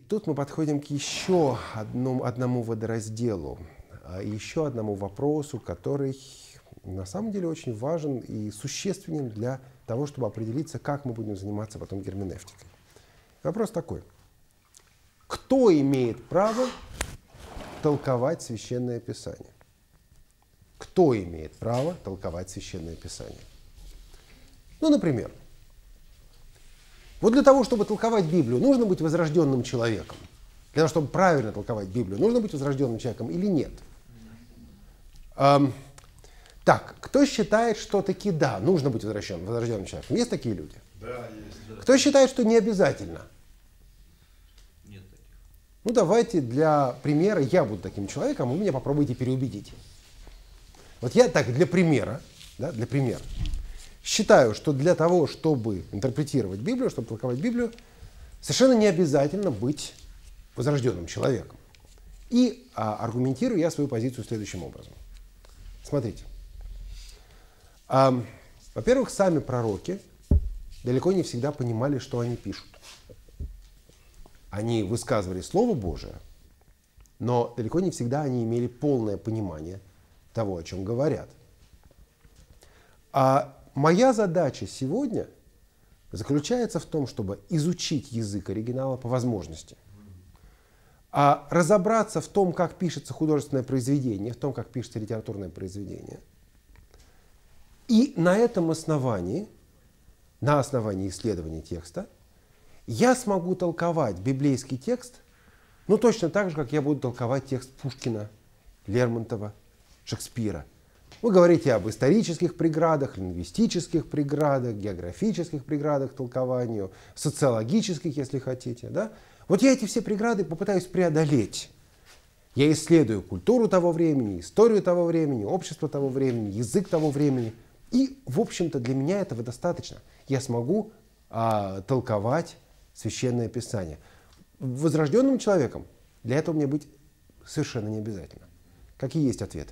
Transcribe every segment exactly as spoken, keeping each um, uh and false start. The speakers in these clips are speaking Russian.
тут мы подходим к еще одному, одному водоразделу, еще одному вопросу, который на самом деле очень важен и существенен для того, чтобы определиться, как мы будем заниматься потом герменевтикой. Вопрос такой. Кто имеет право толковать Священное Писание? Кто имеет право толковать Священное Писание? Ну, например, вот для того, чтобы толковать Библию, нужно быть возрожденным человеком. Для того, чтобы правильно толковать Библию, нужно быть возрожденным человеком или нет? Эм, так, кто считает, что таки да, нужно быть возрожденным, возрожденным человеком? Есть такие люди? Да, есть. Кто считает, что не обязательно? Нет таких. Ну, давайте для примера, я буду таким человеком, вы меня попробуйте переубедить. Вот я так, для примера, да, для примера, считаю, что для того, чтобы интерпретировать Библию, чтобы толковать Библию, совершенно не обязательно быть возрожденным человеком. И а, аргументирую я свою позицию следующим образом. Смотрите. А, во-первых, сами пророки далеко не всегда понимали, что они пишут. Они высказывали Слово Божие, но далеко не всегда они имели полное понимание того, о чем говорят. А моя задача сегодня заключается в том, чтобы изучить язык оригинала по возможности, а разобраться в том, как пишется художественное произведение, в том, как пишется литературное произведение. И на этом основании, на основании исследования текста, я смогу толковать библейский текст, ну точно так же, как я буду толковать текст Пушкина, Лермонтова, Шекспира. Вы говорите об исторических преградах, лингвистических преградах, географических преградах к толкованию, социологических, если хотите. Да? Вот я эти все преграды попытаюсь преодолеть. Я исследую культуру того времени, историю того времени, общество того времени, язык того времени. И, в общем-то, для меня этого достаточно. Я смогу а, толковать Священное Писание. Возрожденным человеком для этого мне быть совершенно не обязательно. Какие есть ответы?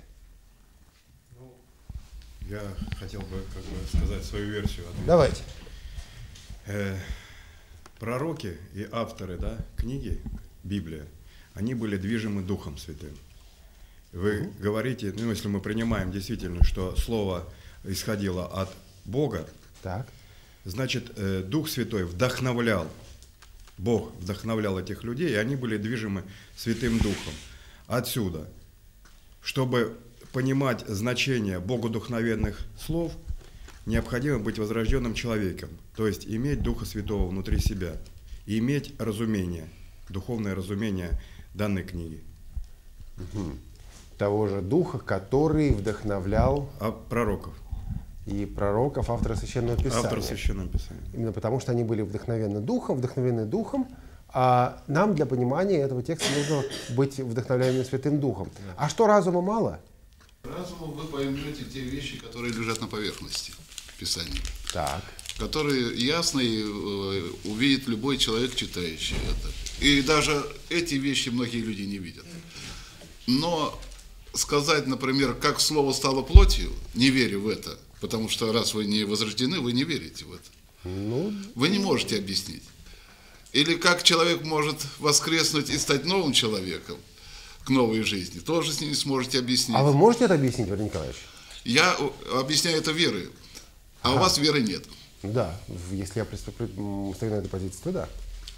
Я хотел бы, как бы сказать свою версию. Ответа. Давайте. Э, пророки и авторы, да, книги, Библия, они были движимы Духом Святым. Вы угу. говорите, ну, если мы принимаем действительно, что Слово исходило от Бога, так. значит, э, Дух Святой вдохновлял, Бог вдохновлял этих людей, и они были движимы Святым Духом. Отсюда, чтобы понимать значение богодухновенных слов, необходимо быть возрожденным человеком, то есть иметь Духа Святого внутри себя и иметь разумение, духовное разумение данной книги. Угу. Того же Духа, который вдохновлял а пророков. И пророков, автора Священного Писания. Автор Священного Писания. Именно потому, что они были вдохновенны Духом, вдохновенны Духом, а нам для понимания этого текста нужно быть вдохновляемым Святым Духом. А что, разума мало? Разумом вы поймете те вещи, которые лежат на поверхности Писания. Так. Которые ясно и, э, увидит любой человек, читающий это. И даже эти вещи многие люди не видят. Но сказать, например, как слово стало плотью, не верю в это, потому что раз вы не возрождены, вы не верите в это. Ну, вы не можете объяснить. Или как человек может воскреснуть и стать новым человеком к новой жизни, тоже не сможете объяснить. А вы можете это объяснить, Владимир Николаевич? Я объясняю это верой, а ага. у вас веры нет. Да, если я стою на этой позиции, то да.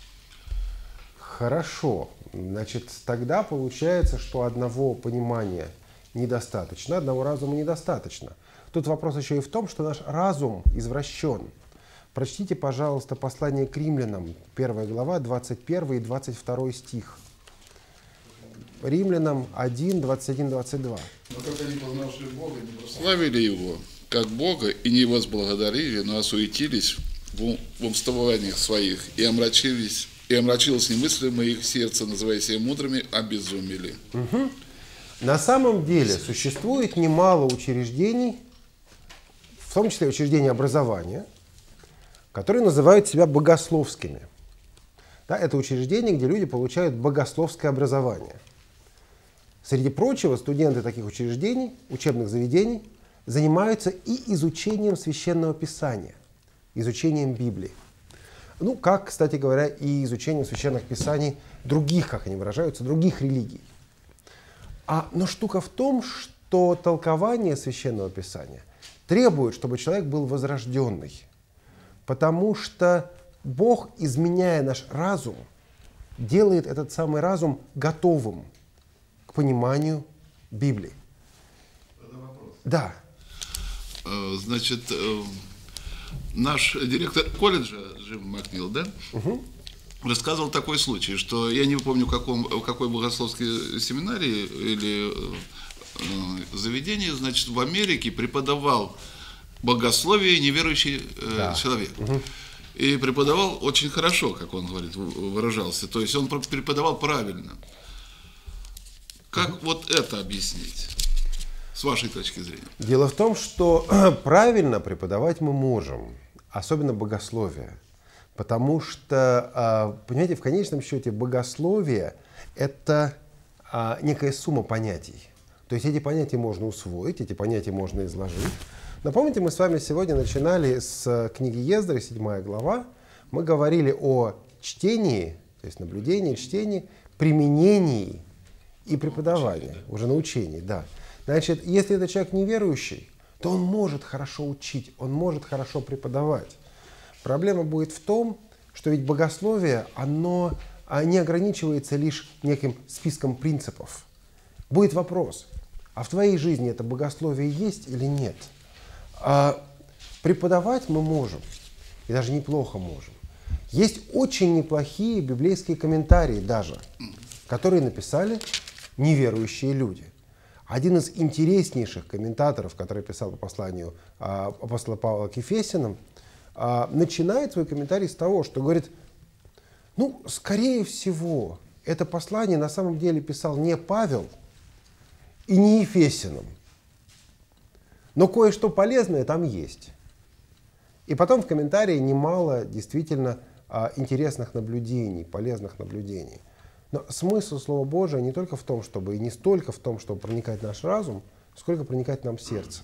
Хорошо. Значит, тогда получается, что одного понимания недостаточно, одного разума недостаточно. Тут вопрос еще и в том, что наш разум извращен. Прочтите, пожалуйста, послание к римлянам, первая глава, двадцать первый и двадцать второй стих. Римлянам один, двадцать один, двадцать два. Но как они, познавшие Бога, не прославили Его, как Бога, и не возблагодарили, но осуетились в умствованиях своих, и омрачились, и омрачилось немыслимое их сердце, называя себя мудрыми, обезумели. Угу. На самом деле существует немало учреждений, в том числе учреждения образования, которые называют себя богословскими. Да, это учреждения, где люди получают богословское образование. Среди прочего, студенты таких учреждений, учебных заведений, занимаются и изучением Священного Писания, изучением Библии. Ну, как, кстати говоря, и изучение священных писаний других, как они выражаются, других религий. А, но штука в том, что толкование священного писания требует, чтобы человек был возрожденный. Потому что Бог, изменяя наш разум, делает этот самый разум готовым к пониманию Библии. Это вопрос. Да. Значит, наш директор колледжа, Джим Макнил, да, угу. рассказывал такой случай, что я не помню, в, каком, в какой богословской семинарии или э, заведении, значит, в Америке преподавал богословие неверующий э, да. человек. Угу. И преподавал очень хорошо, как он говорит, выражался. То есть он преподавал правильно. Как угу. вот это объяснить, с вашей точки зрения? Дело в том, что правильно преподавать мы можем, особенно богословие. Потому что, понимаете, в конечном счете богословие – это некая сумма понятий. То есть эти понятия можно усвоить, эти понятия можно изложить. Но помните, мы с вами сегодня начинали с книги Ездры, седьмая глава. Мы говорили о чтении, то есть наблюдении, чтении, применении и преподавании, учении, да. уже научении. Да. Значит, если это человек неверующий, то он может хорошо учить, он может хорошо преподавать. Проблема будет в том, что ведь богословие, оно не ограничивается лишь неким списком принципов. Будет вопрос, а в твоей жизни это богословие есть или нет? А преподавать мы можем, и даже неплохо можем. Есть очень неплохие библейские комментарии даже, которые написали неверующие люди. Один из интереснейших комментаторов, который писал по посланию а, апостола Павла к Ефесянам, а, начинает свой комментарий с того, что говорит, ну, скорее всего, это послание на самом деле писал не Павел и не Ефесянам, но кое-что полезное там есть. И потом в комментарии немало действительно а, интересных наблюдений, полезных наблюдений. Но смысл Слова Божия не только в том, чтобы, и не столько в том, чтобы проникать в наш разум, сколько проникать нам в сердце.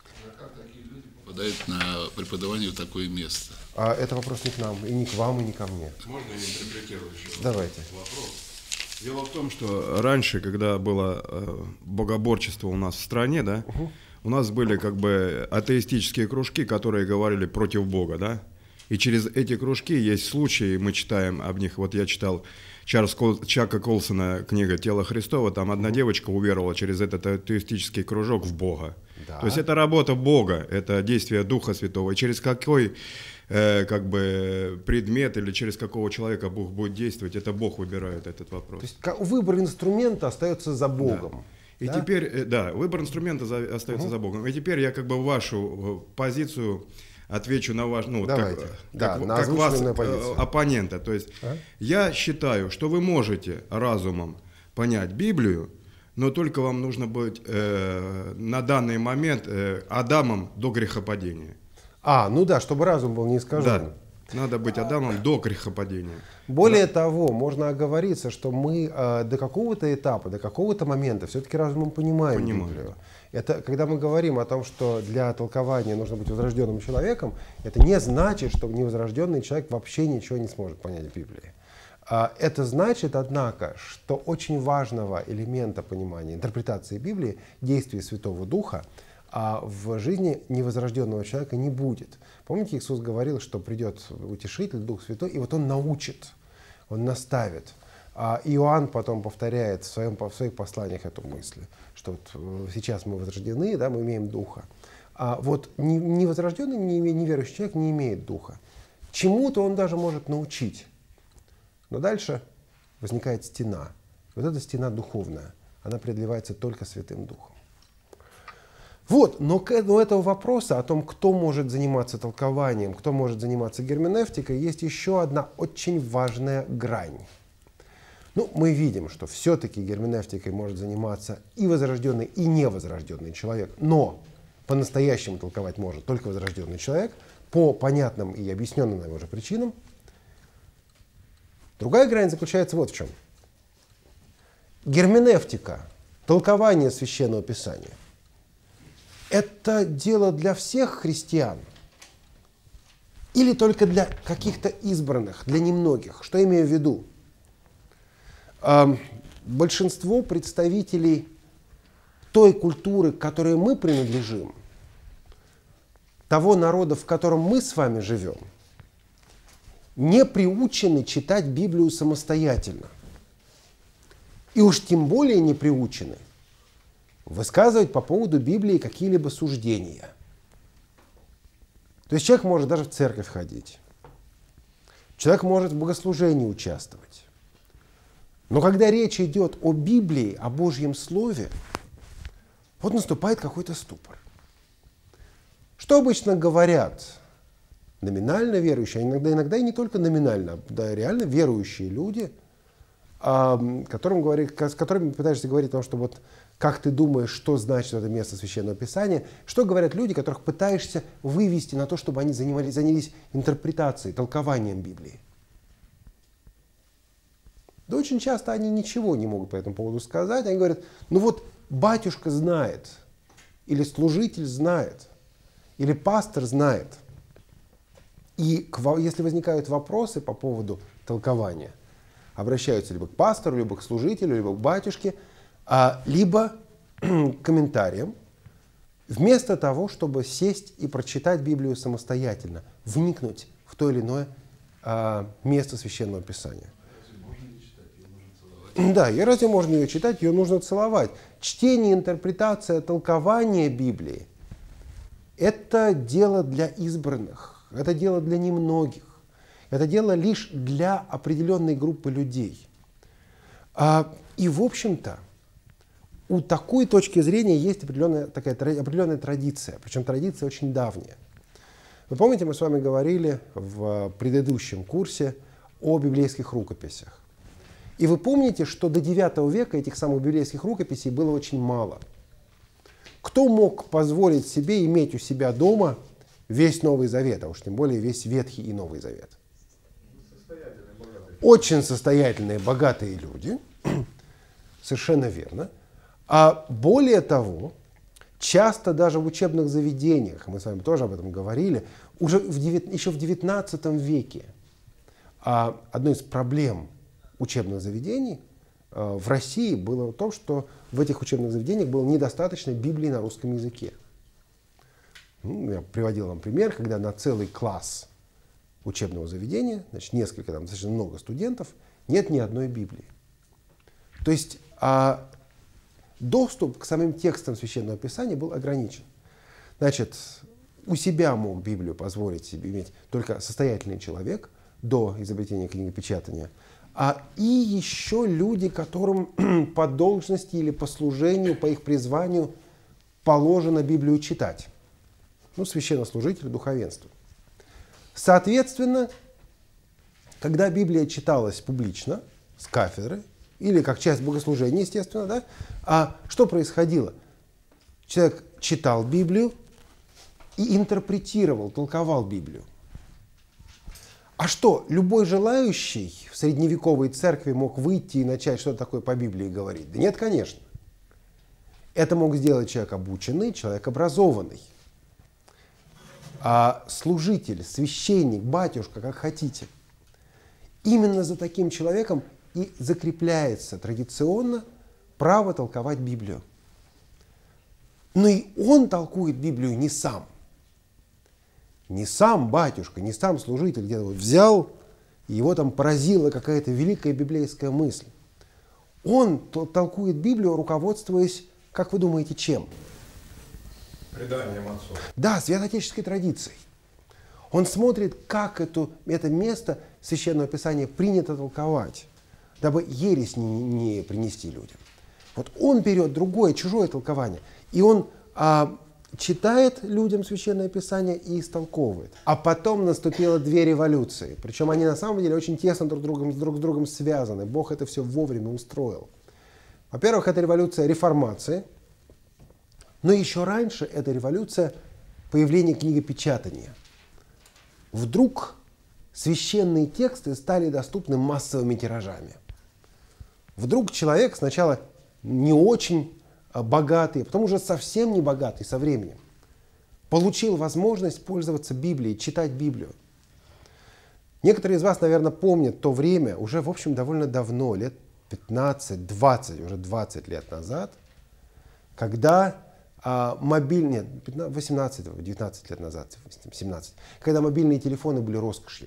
А как такие люди попадают на преподавание в такое место? А это вопрос не к нам, и не к вам, и не ко мне. Можно я интерпретирую еще? Давайте. Вопрос. Дело в том, что раньше, когда было э, богоборчество у нас в стране, да, угу. у нас были как бы атеистические кружки, которые говорили против Бога, да, и через эти кружки есть случаи, мы читаем об них, вот я читал Чарльз Кол, Чака Колсона книга «Тело Христово», там одна девочка уверовала через этот атеистический кружок в Бога. Да. То есть это работа Бога, это действие Духа Святого. И через какой э, как бы предмет или через какого человека Бог будет действовать, это Бог выбирает этот вопрос. То есть выбор инструмента остается за Богом. Да. И да? теперь, да, выбор инструмента за, остается угу. за Богом. И теперь я как бы вашу позицию отвечу на ваш, ну, Давайте. как, да, как, на как вас, позицию. оппонента. То есть а? я считаю, что вы можете разумом понять Библию, но только вам нужно быть э, на данный момент э, Адамом до грехопадения. А, ну да, чтобы разум был не искажен. Да. Надо быть Адамом до грехопадения. Более да. того, можно оговориться, что мы э, до какого-то этапа, до какого-то момента все-таки разумом понимаем Понимаю. Библию. Это, когда мы говорим о том, что для толкования нужно быть возрожденным человеком, это не значит, что невозрожденный человек вообще ничего не сможет понять в Библии. А, это значит, однако, что очень важного элемента понимания, интерпретации Библии, действия Святого Духа, а в жизни невозрожденного человека не будет. Помните, Иисус говорил, что придет Утешитель, Дух Святой, и вот Он научит, Он наставит. А Иоанн потом повторяет в, своем, в своих посланиях эту мысль, что вот сейчас мы возрождены, да, мы имеем Духа. А вот невозрожденный, неверующий человек не имеет Духа. Чему-то он даже может научить. Но дальше возникает стена. Вот эта стена духовная, она преодолевается только Святым Духом. Вот, но к этого вопроса о том, кто может заниматься толкованием, кто может заниматься герменевтикой, есть еще одна очень важная грань. Ну, мы видим, что все-таки герменевтикой может заниматься и возрожденный, и невозрожденный человек, но по-настоящему толковать может только возрожденный человек по понятным и объясненным нам уже причинам. Другая грань заключается вот в чем. Герменевтика, толкование Священного Писания, это дело для всех христиан Или только для каких-то избранных, для немногих. Что имею в виду? Э, большинство представителей той культуры, к которой мы принадлежим, того народа, в котором мы с вами живем, не приучены читать Библию самостоятельно. И уж тем более не приучены высказывать по поводу Библии какие-либо суждения. То есть человек может даже в церковь ходить. Человек может в богослужении участвовать. Но когда речь идет о Библии, о Божьем Слове, вот наступает какой-то ступор. Что обычно говорят номинально верующие, а иногда, иногда и не только номинально, да, реально верующие люди, а, которым говори, с которыми пытаешься говорить о том, что вот как ты думаешь, что значит это место Священного Писания, что говорят люди, которых пытаешься вывести на то, чтобы они занимались, занялись интерпретацией, толкованием Библии. Да очень часто они ничего не могут по этому поводу сказать. Они говорят, ну вот батюшка знает, или служитель знает, или пастор знает. И если возникают вопросы по поводу толкования, обращаются либо к пастору, либо к служителю, либо к батюшке, либо к комментариям, вместо того, чтобы сесть и прочитать Библию самостоятельно, вникнуть в то или иное место Священного Писания. Да, и разве можно ее читать? Ее нужно целовать. Чтение, интерпретация, толкование Библии – это дело для избранных, это дело для немногих, это дело лишь для определенной группы людей. И, в общем-то, у такой точки зрения есть определенная, такая, определенная традиция, причем традиция очень давняя. Вы помните, мы с вами говорили в предыдущем курсе о библейских рукописях. И вы помните, что до девятого века этих самых библейских рукописей было очень мало. Кто мог позволить себе иметь у себя дома весь Новый Завет, а уж тем более весь Ветхий и Новый Завет? Очень состоятельные, богатые люди, совершенно верно. А более того, часто даже в учебных заведениях, мы с вами тоже об этом говорили, уже в девят... еще в девятнадцатом веке а одной из проблем учебных заведений а, в России было в том, что в этих учебных заведениях было недостаточно Библии на русском языке. Ну, я приводил вам пример, когда на целый класс учебного заведения, значит, несколько, там достаточно много студентов, нет ни одной Библии. То есть а, доступ к самим текстам Священного Писания был ограничен. Значит, у себя мог Библию позволить себе иметь только состоятельный человек до изобретения книгопечатания, а и еще люди, которым по должности или по служению, по их призванию положено Библию читать. Ну, священнослужители, духовенство. Соответственно, когда Библия читалась публично, с кафедры, или как часть богослужения, естественно, да, а что происходило? Человек читал Библию и интерпретировал, толковал Библию. А что, любой желающий в средневековой церкви мог выйти и начать что-то такое по Библии говорить? Да нет, конечно. Это мог сделать человек обученный, человек образованный. А служитель, священник, батюшка, как хотите. Именно за таким человеком и закрепляется традиционно право толковать Библию. Но и он толкует Библию не сам. Не сам батюшка, не сам служитель где-то вот взял, и его там поразила какая-то великая библейская мысль. Он толкует Библию, руководствуясь, как вы думаете, чем? Преданием отцов. Да, святоотеческой традицией. Он смотрит, как эту, это место Священного Писания принято толковать, дабы ересь не, не принести людям. Вот он берет другое, чужое толкование, и он а, читает людям Священное Писание и истолковывает. А потом наступило две революции, причем они на самом деле очень тесно друг с другом, друг с другом связаны. Бог это все вовремя устроил. Во-первых, это революция реформации, но еще раньше это революция появления книгопечатания. Вдруг священные тексты стали доступны массовыми тиражами. Вдруг человек сначала не очень богатый, а потом уже совсем не богатый со временем, получил возможность пользоваться Библией, читать Библию. Некоторые из вас, наверное, помнят то время, уже, в общем, довольно давно, лет пятнадцать-двадцать, уже двадцать лет назад, когда а, мобильные, нет, восемнадцать-девятнадцать лет назад, семнадцать, когда мобильные телефоны были роскошью.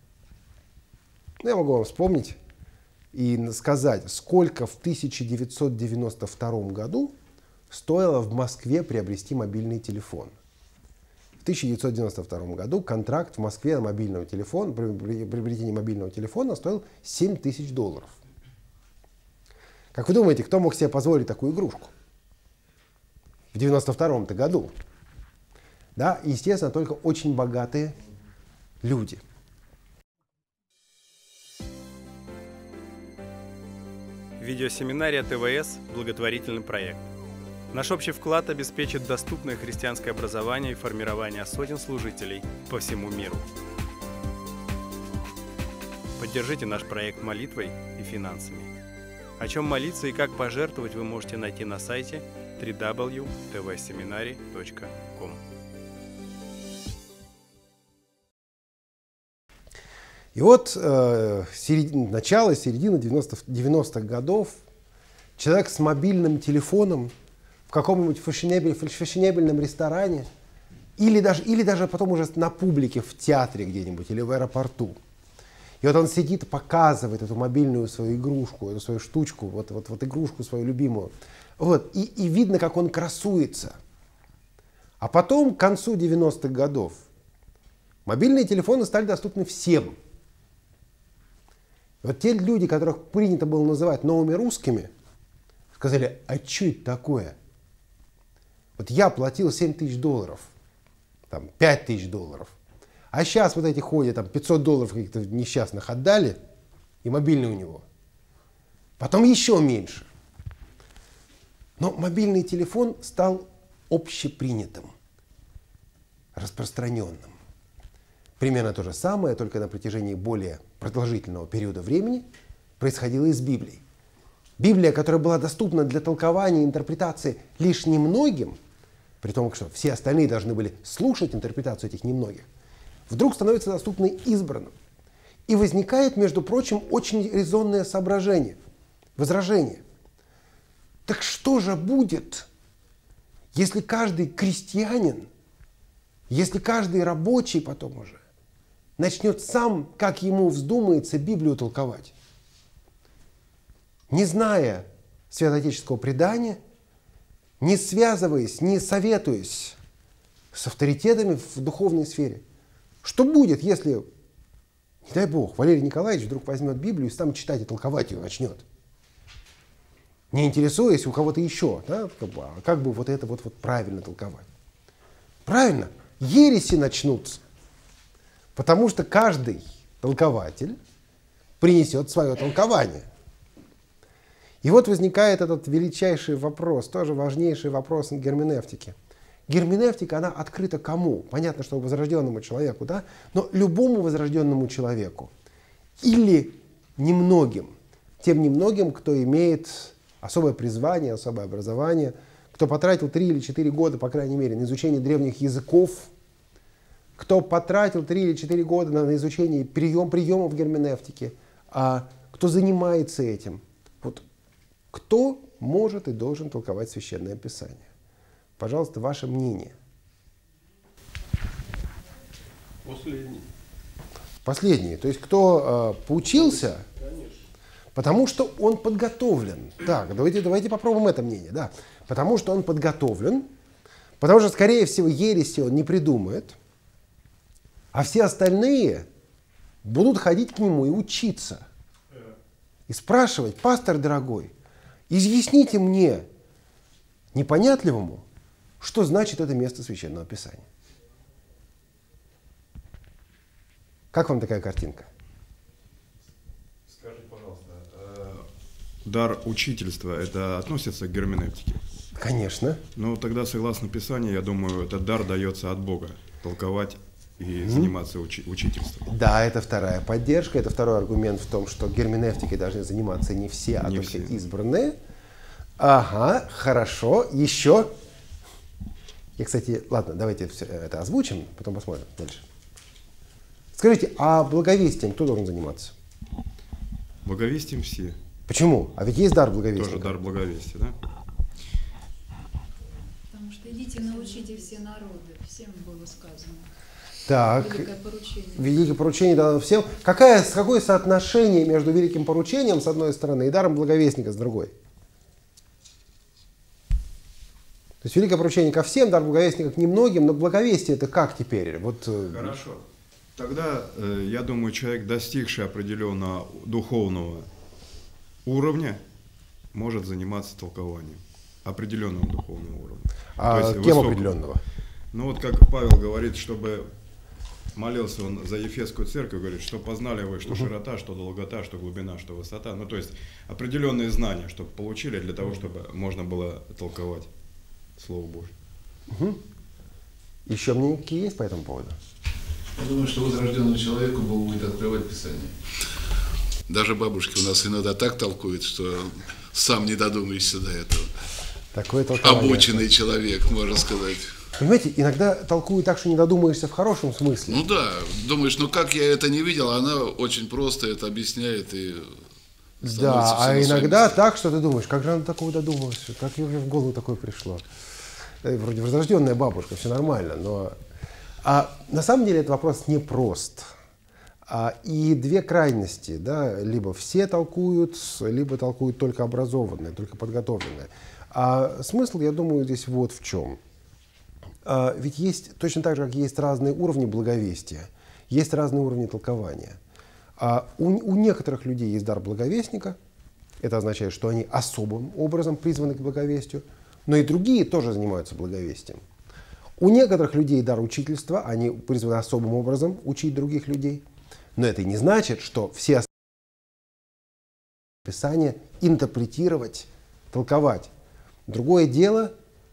Я могу вам вспомнить и сказать, сколько в тысяча девятьсот девяносто втором году стоило в Москве приобрести мобильный телефон. В тысяча девятьсот девяносто втором году контракт в Москве на мобильного телефона, при приобретении мобильного телефона стоил семь тысяч долларов. Как вы думаете, кто мог себе позволить такую игрушку? В девяносто втором-то году. Да, естественно, только очень богатые люди. Видеосеминария ТВС – благотворительный проект. Наш общий вклад обеспечит доступное христианское образование и формирование сотен служителей по всему миру. Поддержите наш проект молитвой и финансами. О чем молиться и как пожертвовать вы можете найти на сайте дабл ю дабл ю дабл ю точка ти ви семинари точка ком. И вот э, середина, начало, середина девяностых годов человек с мобильным телефоном в каком-нибудь фешенебельном ресторане или даже, или даже потом уже на публике в театре где-нибудь или в аэропорту. И вот он сидит, показывает эту мобильную свою игрушку, эту свою штучку, вот, вот, вот игрушку свою любимую. Вот, и, и видно, как он красуется. А потом, к концу девяностых годов, мобильные телефоны стали доступны всем. Вот те люди, которых принято было называть новыми русскими, сказали, а что это такое? Вот я платил семь тысяч долларов, там, пять тысяч долларов, а сейчас вот эти ходят, там, пятьсот долларов каких-то несчастных отдали, и мобильный у него. Потом еще меньше. Но мобильный телефон стал общепринятым, распространенным. Примерно то же самое, только на протяжении более продолжительного периода времени происходило и с Библией. Библия, которая была доступна для толкования и интерпретации лишь немногим, при том, что все остальные должны были слушать интерпретацию этих немногих, вдруг становится доступной избранным. И возникает, между прочим, очень резонное соображение, возражение. Так что же будет, если каждый крестьянин, если каждый рабочий потом уже начнет сам, как ему вздумается, Библию толковать, не зная святоотеческого предания, не связываясь, не советуясь с авторитетами в духовной сфере? Что будет, если, не дай Бог, Валерий Николаевич вдруг возьмет Библию и сам читать и толковать ее начнет? Не интересуясь у кого-то еще, да, как бы, а как бы вот это вот, вот правильно толковать? Правильно, ереси начнутся. Потому что каждый толкователь принесет свое толкование. И вот возникает этот величайший вопрос, тоже важнейший вопрос герменевтики. Герменевтика, она открыта кому? Понятно, что возрожденному человеку, да? Но любому возрожденному человеку. Или немногим. Тем немногим, кто имеет особое призвание, особое образование, кто потратил три или четыре года, по крайней мере, на изучение древних языков, кто потратил три или четыре года на изучение прием, приемов герменевтики, а кто занимается этим. Вот кто может и должен толковать Священное Писание? Пожалуйста, ваше мнение. Последний. Последний. То есть кто э, поучился, Конечно. потому что он подготовлен. Так, давайте, давайте попробуем это мнение. Да. Потому что он подготовлен, потому что, скорее всего, ереси он не придумает, а все остальные будут ходить к нему и учиться. И спрашивать, пастор дорогой, изъясните мне, непонятливому, что значит это место Священного Писания. Как вам такая картинка? Скажите, пожалуйста, дар учительства, это относится к герменевтике? Конечно. Ну, тогда, согласно Писанию, я думаю, этот дар дается от Бога. Толковать и mm-hmm. заниматься учи- учительством. Да, это вторая поддержка. Это второй аргумент в том, что герменевтикой должны заниматься не все, а не только все. избранные. Ага, хорошо. Еще. И, кстати, ладно, давайте все это озвучим, потом посмотрим дальше. Скажите, а благовестием кто должен заниматься? Благовестием все. Почему? А ведь есть дар благовестия. Тоже дар благовестия, да? Потому что идите, научите все народы, всем было сказано. Так, Великое поручение. великое поручение дано всем. Какое, какое соотношение между великим поручением с одной стороны и даром благовестника с другой? То есть великое поручение ко всем, дар благовестника к немногим, но благовестие это как теперь? Вот, Хорошо. Тогда, э, я думаю, человек, достигший определенного духовного уровня, может заниматься толкованием определенного духовного уровня. А То есть кем высокого. определенного? Ну вот как Павел говорит, чтобы молился он за Ефесскую церковь, говорит, что познали вы, что широта, что долгота, что глубина, что высота. Ну то есть определенные знания, чтобы получили для того, чтобы можно было толковать Слово Божье. Угу. Еще мнения какие есть по этому поводу? Я думаю, что возрожденному человеку Бог будет открывать Писание. Даже бабушки у нас иногда так толкуют, что сам не додумаешься до этого. Такое толкование. Обученный человек, можно сказать. Понимаете, иногда толкуют так, что не додумаешься в хорошем смысле. Ну да, думаешь, ну как я это не видел, она очень просто это объясняет и Да, а все на иногда своем так, что ты думаешь, как же она такого додумалась, как ей в голову такое пришло. Э, Вроде возрожденная бабушка, все нормально, но... А на самом деле этот вопрос непрост. А, и две крайности, да, либо все толкуют, либо толкуют только образованные, только подготовленные. А смысл, я думаю, здесь вот в чем. А, ведь есть, точно так же, как есть разные уровни благовестия, есть разные уровни толкования. А у, у некоторых людей есть дар благовестника, это означает, что они особым образом призваны к благовестию, но и другие тоже занимаются благовестием. У некоторых людей дар учительства, они призваны особым образом учить других людей, но это не значит, что все Писания интерпретировать, толковать. Другое дело,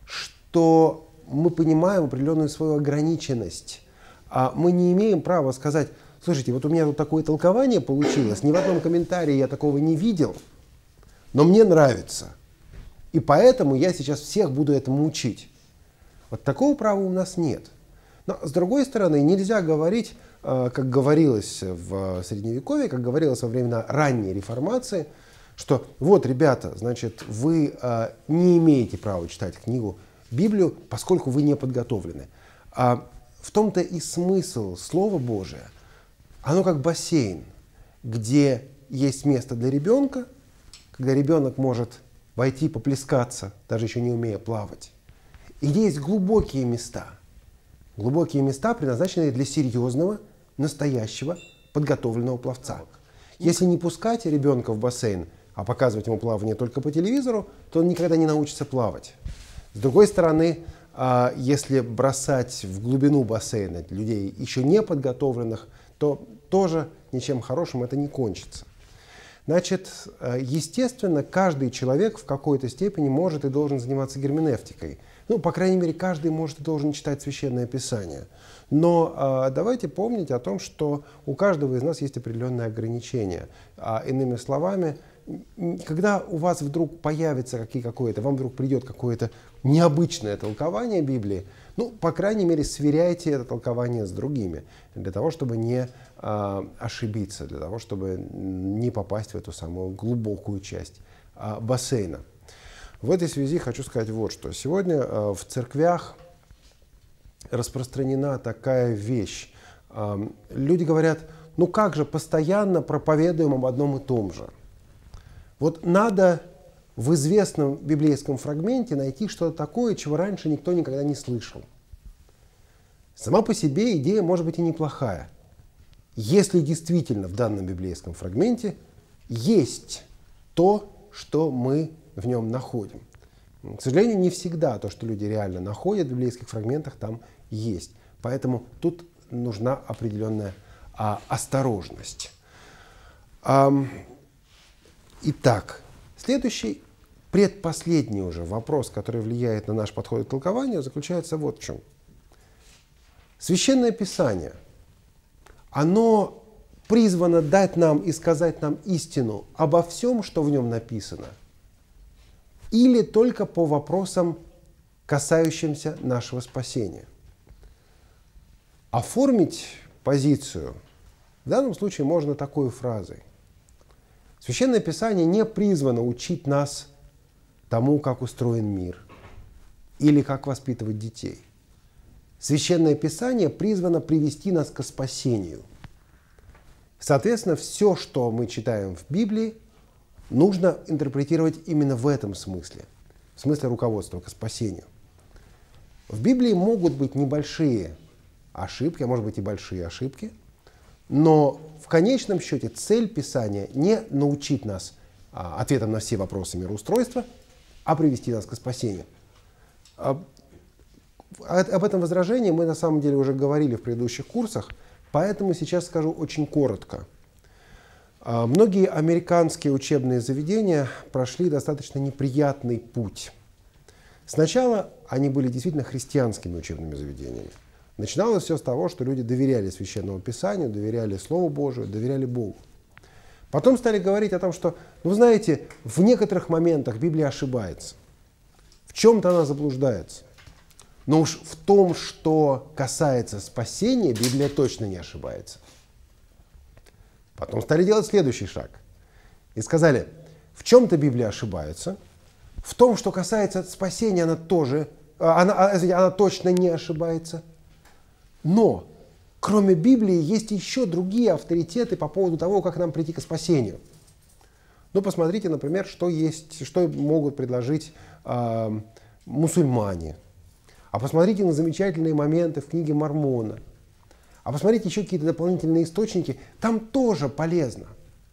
что мы понимаем определенную свою ограниченность, а мы не имеем права сказать: слушайте, вот у меня тут такое толкование получилось, ни в одном комментарии я такого не видел, но мне нравится. И поэтому я сейчас всех буду этому учить. Вот такого права у нас нет. Но с другой стороны, нельзя говорить, как говорилось в Средневековье, как говорилось во времена ранней реформации, что вот, ребята, значит, вы не имеете права читать книгу Библию, поскольку вы не подготовлены. А в том-то и смысл Слова Божия. Оно как бассейн, где есть место для ребенка, когда ребенок может войти, поплескаться, даже еще не умея плавать. И где есть глубокие места. Глубокие места, предназначенные для серьезного, настоящего, подготовленного пловца. Если не пускать ребенка в бассейн, а показывать ему плавание только по телевизору, то он никогда не научится плавать. С другой стороны, если бросать в глубину бассейна людей еще не подготовленных, то тоже ничем хорошим это не кончится. Значит, естественно, каждый человек в какой-то степени может и должен заниматься герменевтикой. Ну, по крайней мере, каждый может и должен читать Священное Писание. Но э, давайте помнить о том, что у каждого из нас есть определенные ограничения. А, иными словами, когда у вас вдруг появится какие, какое-то, вам вдруг придет какое-то необычное толкование Библии, ну, по крайней мере, сверяйте это толкование с другими, для того, чтобы не э, ошибиться, для того, чтобы не попасть в эту самую глубокую часть э, бассейна. В этой связи хочу сказать вот что. Сегодня э, в церквях распространена такая вещь. Э, люди говорят, ну как же, постоянно проповедуем об одном и том же. Вот надо в известном библейском фрагменте найти что-то такое, чего раньше никто никогда не слышал. Сама по себе идея может быть и неплохая, если действительно в данном библейском фрагменте есть то, что мы в нем находим. К сожалению, не всегда то, что люди реально находят в библейских фрагментах, там есть. Поэтому тут нужна определенная а, осторожность. А, итак, следующий, предпоследний уже вопрос, который влияет на наш подход к толкованию, заключается вот в чем. Священное Писание, оно призвано дать нам и сказать нам истину обо всем, что в нем написано, или только по вопросам, касающимся нашего спасения. Оформить позицию В данном случае можно такой фразой. Священное Писание не призвано учить нас тому, как устроен мир или как воспитывать детей. Священное Писание призвано привести нас к спасению. Соответственно, все, что мы читаем в Библии, нужно интерпретировать именно в этом смысле, в смысле руководства к спасению. В Библии могут быть небольшие ошибки, а может быть и большие ошибки, но в конечном счете цель Писания не научить нас а, ответам на все вопросы мироустройства, а привести нас к спасению. А, об этом возражении мы на самом деле уже говорили в предыдущих курсах, поэтому сейчас скажу очень коротко. А, многие американские учебные заведения прошли достаточно неприятный путь. Сначала они были действительно христианскими учебными заведениями. Начиналось все с того, что люди доверяли Священному Писанию, доверяли Слову Божию, доверяли Богу. Потом стали говорить о том, что, ну, вы знаете, в некоторых моментах Библия ошибается. В чем-то она заблуждается. Но уж в том, что касается спасения, Библия точно не ошибается. Потом стали делать следующий шаг. И сказали, в чем-то Библия ошибается, в том, что касается спасения, она тоже, она, она точно не ошибается. Но, кроме Библии, есть еще другие авторитеты по поводу того, как нам прийти к спасению. Ну, посмотрите, например, что есть, что могут предложить э, мусульмане. А посмотрите на замечательные моменты в книге Мормона. А посмотрите еще какие-то дополнительные источники. Там тоже полезно.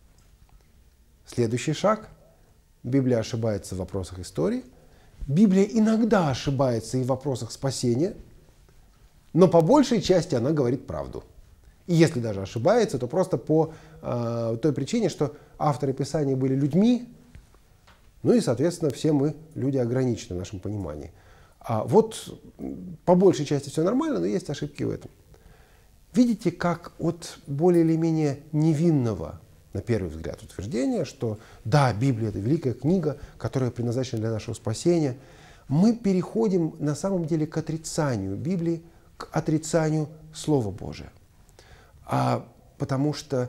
Следующий шаг. Библия ошибается в вопросах истории. Библия иногда ошибается и в вопросах спасения. Но по большей части она говорит правду. И если даже ошибается, то просто по э, той причине, что авторы Писания были людьми, ну и, соответственно, все мы люди ограничены в нашем понимании. А вот по большей части все нормально, но есть ошибки в этом. Видите, как от более или менее невинного, на первый взгляд, утверждения, что да, Библия — это великая книга, которая предназначена для нашего спасения, мы переходим на самом деле к отрицанию Библии, к отрицанию Слова Божия. А, потому что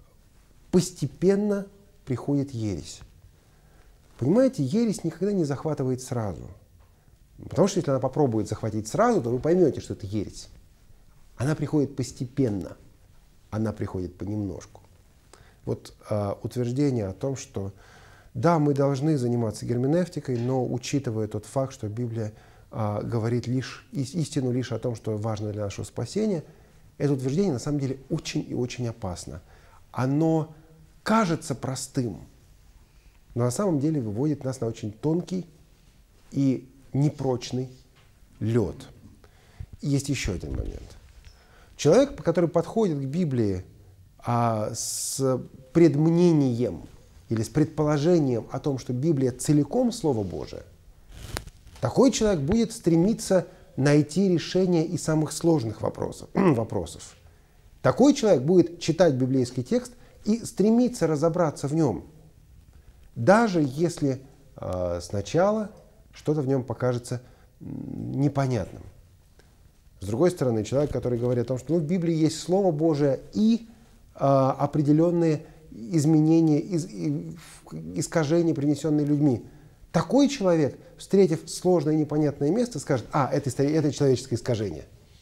постепенно приходит ересь. Понимаете, ересь никогда не захватывает сразу. Потому что если она попробует захватить сразу, то вы поймете, что это ересь. Она приходит постепенно. Она приходит понемножку. Вот а, утверждение о том, что да, мы должны заниматься герменевтикой, но учитывая тот факт, что Библия а, говорит лишь, истину лишь о том, что важно для нашего спасения, это утверждение на самом деле очень и очень опасно. Оно кажется простым, но на самом деле выводит нас на очень тонкий и непрочный лед. И есть еще один момент. Человек, который подходит к Библии а, с предмнением или с предположением о том, что Библия целиком Слово Божие, такой человек будет стремиться найти решение и самых сложных вопросов. вопросов. Такой человек будет читать библейский текст и стремиться разобраться в нем, даже если э, сначала что-то в нем покажется непонятным. С другой стороны, человек, который говорит о том, что ну, в Библии есть Слово Божие и э, определенные изменения, из, и, искажения, принесенные людьми. Такой человек, встретив сложное и непонятное место, скажет, а, это, это человеческое искажение.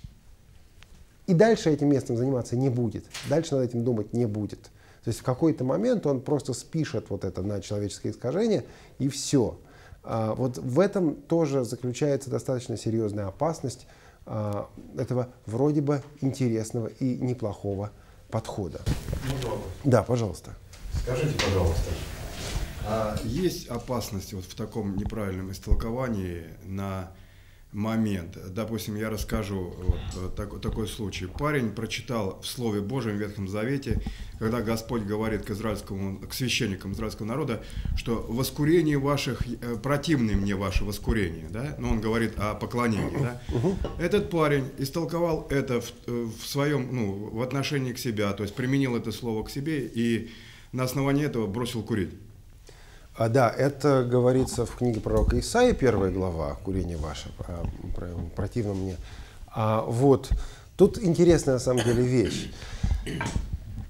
И дальше этим местом заниматься не будет. Дальше над этим думать не будет. То есть в какой-то момент он просто спишет вот это на человеческое искажение, и все. А, вот в этом тоже заключается достаточно серьезная опасность а, этого вроде бы интересного и неплохого подхода. Можно вопрос? Да, пожалуйста. Скажите, пожалуйста, а есть опасность вот в таком неправильном истолковании на момент? Допустим, я расскажу вот так, такой случай. Парень прочитал в Слове Божьем в Ветхом Завете, когда Господь говорит к израильскому, к священникам израильского народа, что воскурение ваших, противны мне ваше воскурение, да? Но он говорит о поклонении, да? Этот парень истолковал это в, в своем, ну, в отношении к себе, то есть применил это слово к себе и на основании этого бросил курить. А, да, это говорится в книге пророка Исаии, первая глава, «Курение ваше, противно мне». А, вот, тут интересная на самом деле вещь.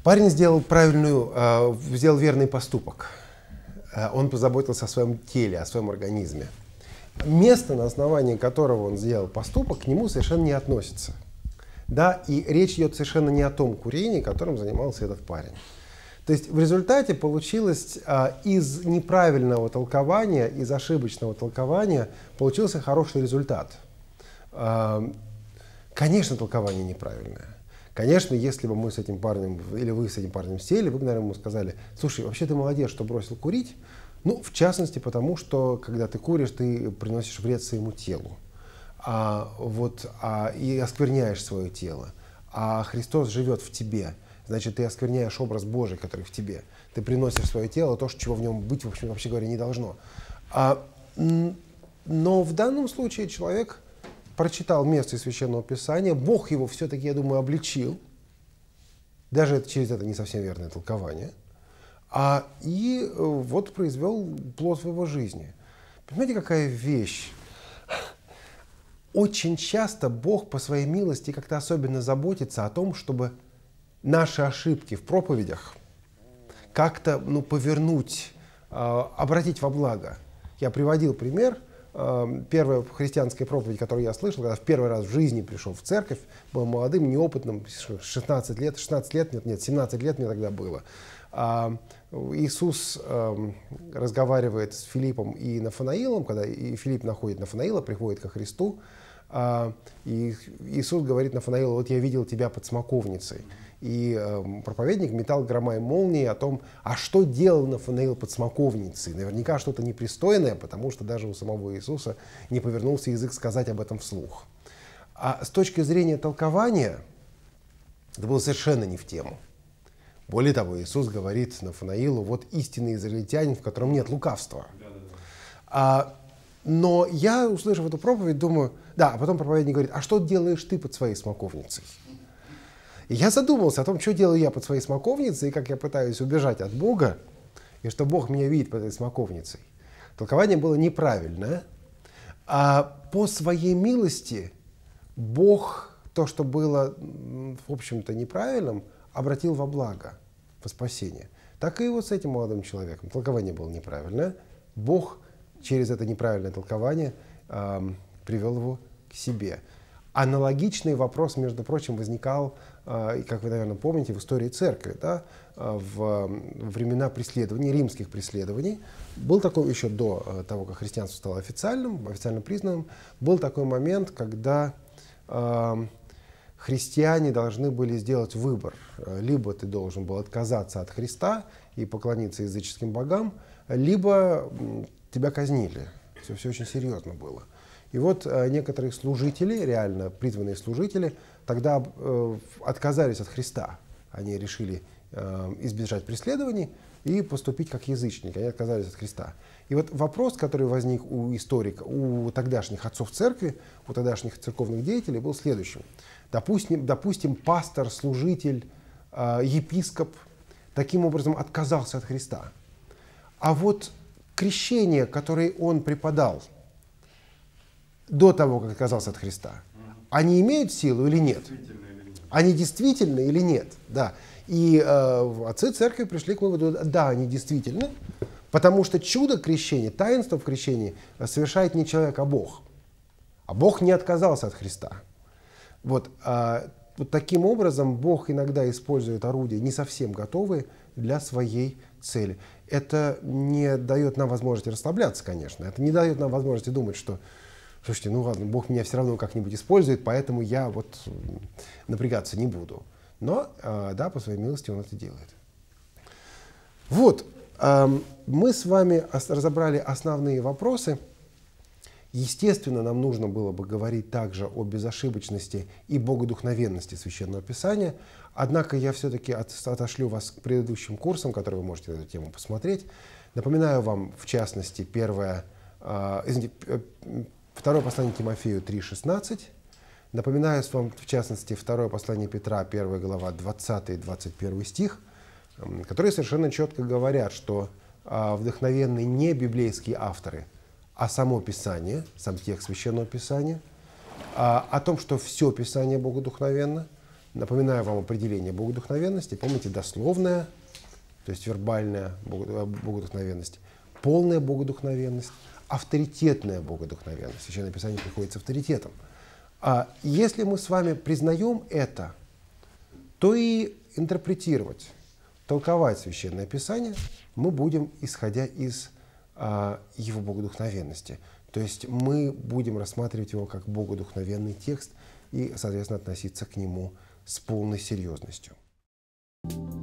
Парень сделал правильную, э, сделал верный поступок. Э, он позаботился о своем теле, о своем организме. Место, на основании которого он сделал поступок, к нему совершенно не относится. Да, и речь идет совершенно не о том курении, которым занимался этот парень. То есть в результате получилось а, из неправильного толкования, из ошибочного толкования получился хороший результат. А, конечно, толкование неправильное. Конечно, если бы мы с этим парнем, или вы с этим парнем сели, вы бы, наверное, ему сказали: слушай, вообще ты молодец, что бросил курить. Ну, в частности, потому что, когда ты куришь, ты приносишь вред своему телу. А, вот, а, и оскверняешь свое тело. А Христос живет в тебе. Значит, ты оскверняешь образ Божий, который в тебе. Ты приносишь в свое тело то, чего в нем быть, в общем, вообще говоря, не должно. А, но в данном случае человек прочитал место из Священного Писания, Бог его все-таки, я думаю, обличил. Даже это, через это не совсем верное толкование. А, и вот произвел плод в его жизни. Понимаете, какая вещь? Очень часто Бог по своей милости как-то особенно заботится о том, чтобы наши ошибки в проповедях как-то ну, повернуть, э, обратить во благо. Я приводил пример. Э, первая христианская проповедь, которую я слышал, когда в первый раз в жизни пришел в церковь, был молодым, неопытным, шестнадцать лет, шестнадцать лет, нет, нет, семнадцать лет мне тогда было. Э, Иисус э, разговаривает с Филиппом и Нафанаилом, когда и Филипп находит Нафанаила, приходит ко Христу, э, и Иисус говорит Нафанаилу: вот я видел тебя под смоковницей. И э, проповедник метал грома и молнии о том, а что делал Нафанаил под смоковницей. Наверняка что-то непристойное, потому что даже у самого Иисуса не повернулся язык сказать об этом вслух. А с точки зрения толкования, это было совершенно не в тему. Более того, Иисус говорит Нафанаилу: вот истинный израильтянин, в котором нет лукавства. А, но я, услышав эту проповедь, думаю, да, а потом проповедник говорит: а что делаешь ты под своей смоковницей? И я задумался о том, что делаю я под своей смоковницей, и как я пытаюсь убежать от Бога, и что Бог меня видит под этой смоковницей. Толкование было неправильное. А по своей милости Бог то, что было, в общем-то, неправильным, обратил во благо, во спасение. Так и вот с этим молодым человеком. Толкование было неправильное. Бог через это неправильное толкование э, привел его к себе. Аналогичный вопрос, между прочим, возникал, э, как вы, наверное, помните, в истории церкви, да, э, в времена преследований, римских преследований. Был такой еще до э, того, как христианство стало официальным, официально признанным, был такой момент, когда э, христиане должны были сделать выбор. Либо ты должен был отказаться от Христа и поклониться языческим богам, либо тебя казнили. Все, все очень серьезно было. И вот э, некоторые служители, реально призванные служители, тогда э, отказались от Христа. Они решили э, избежать преследований и поступить как язычники. Они отказались от Христа. И вот вопрос, который возник у историка, у тогдашних отцов церкви, у тогдашних церковных деятелей, был следующим. Допустим, допустим пастор, служитель, э, епископ таким образом отказался от Христа. А вот крещение, которое он преподал до того, как отказался от Христа, они имеют силу или нет? Они действительны или нет? Да. И э, отцы церкви пришли к выводу: да, они действительны, потому что чудо крещения, таинство в крещении совершает не человек, а Бог. А Бог не отказался от Христа. Вот, э, вот таким образом Бог иногда использует орудия, не совсем готовые для своей цели. Это не дает нам возможности расслабляться, конечно. Это не дает нам возможности думать, что слушайте, ну ладно, Бог меня все равно как-нибудь использует, поэтому я вот напрягаться не буду. Но, э, да, по своей милости Он это делает. Вот, э, мы с вами разобрали основные вопросы. Естественно, нам нужно было бы говорить также о безошибочности и богодухновенности Священного Писания. Однако я все-таки от, отошлю вас к предыдущим курсам, которые вы можете на эту тему посмотреть. Напоминаю вам, в частности, первое, э, извините, второе послание Тимофею три шестнадцать. Напоминаю вам, в частности, второе послание Петра, первая глава, двадцатый двадцать первый стих, которые совершенно четко говорят, что э, вдохновенные не библейские авторы, а само Писание, сам текст Священного Писания, а, о том, что все Писание богодухновенно, Напоминаю вам определение богодухновенности. Помните, дословная, то есть вербальная богодухновенность, полная богодухновенность, авторитетная богодухновенность. Священное Писание приходит с авторитетом. А если мы с вами признаем это, то и интерпретировать, толковать Священное Писание мы будем, исходя из а, его богодухновенности. То есть мы будем рассматривать его как богодухновенный текст и, соответственно, относиться к нему с полной серьезностью.